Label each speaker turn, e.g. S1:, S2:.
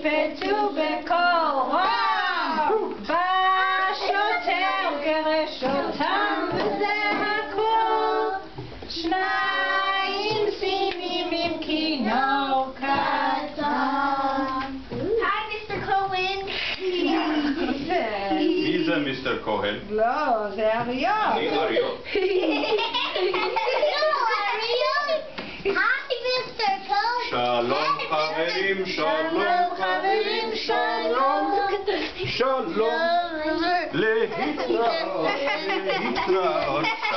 S1: ובקול רם, בשוטר גרש אותם וזה הכל. שניים סינים עם כינור קטן.
S2: Hi, Mr. Cohen.
S3: מי זה מיסטר כהן?
S1: לא, זה אריות.
S3: אני אריות.
S2: Hi, Mr. Cohen.
S3: שלום חברים, שלום חברים, שלום, שלום, להתראות, להתראות.